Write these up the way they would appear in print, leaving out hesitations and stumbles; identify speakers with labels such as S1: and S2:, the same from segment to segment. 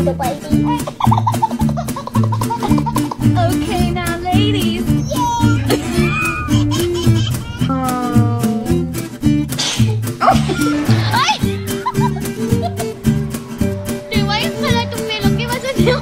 S1: your baby.
S2: Okay, now ladies.
S1: Ay! Lumayas pala itong melon. Kaya masa niyo?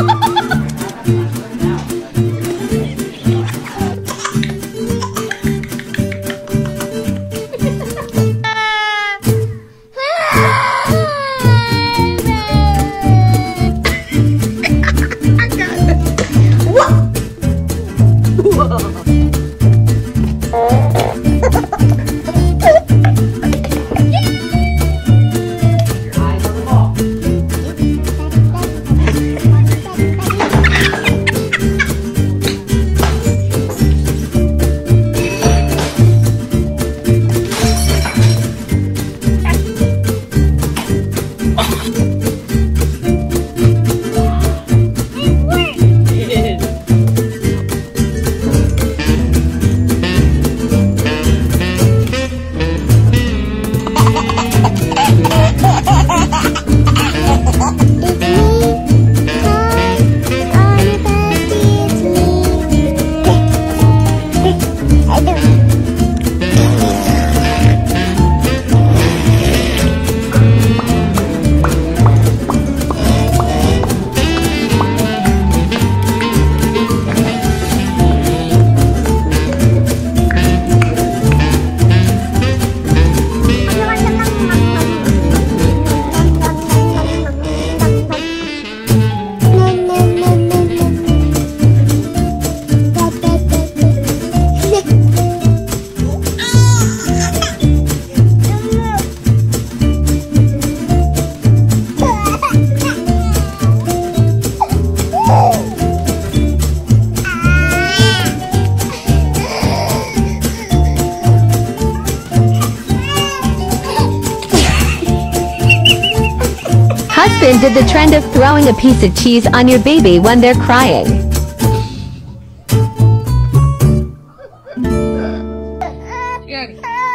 S3: Husband did the trend of throwing a piece of cheese on your baby when they're crying.
S2: Good.